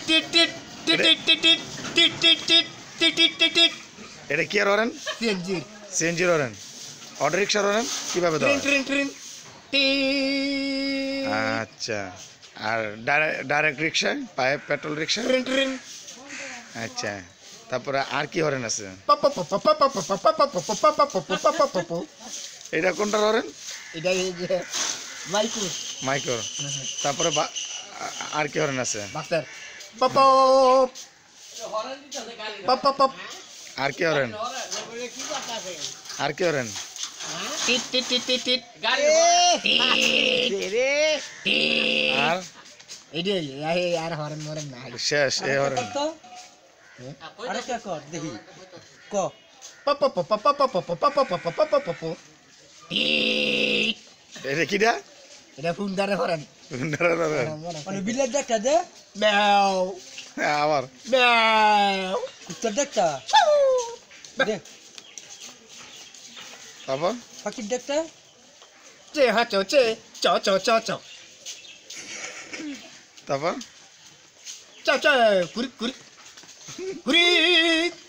টিট টিট টিট টিট টিট টিট টিট টিট টিট টিট টিট টিট এটা কি আর হরেন? সিএনজি সিএনজির হরেন, অটো রিক্সার হরেন কিভাবে দেওয়া ট্রেন হয়? ট্রেন ট্রেন টিট আচ্ছা, আর ডাইরেক্ট রিক্সা, পায়ে পেট্রোল রিক্সা। ট্রেন ট্রেন আচ্ছা, তারপরে আর কি হরেন আছে? এটা কোনটার হরেন? এটা মাইকু মাইক্রোর। তারপরে আর কি হরেন আছে? বাক্তার পপ পপ পপ পপ আর কি হরেন? আর কি হরেন? টিট টিট টিট টিট টিট গাড়ি রে আর এইটাই আর হরেন মরেন না শেষ এই হরেন। আরেকটা কর দেখি ক পপ পপ পপ পপ পপ পপ পপ পপ পপ পপ টিট এটা কিটা? এটা ফুন্দারে হরেন মানে বিলের ডাকটা দে ম্যাও আবার ম্যাও কুত্তার ডাকটা দে তারপর পাখির ডাকটা চে হা চো চে চ চ চ চ তারপর চ চ কুরি কুরি কুরি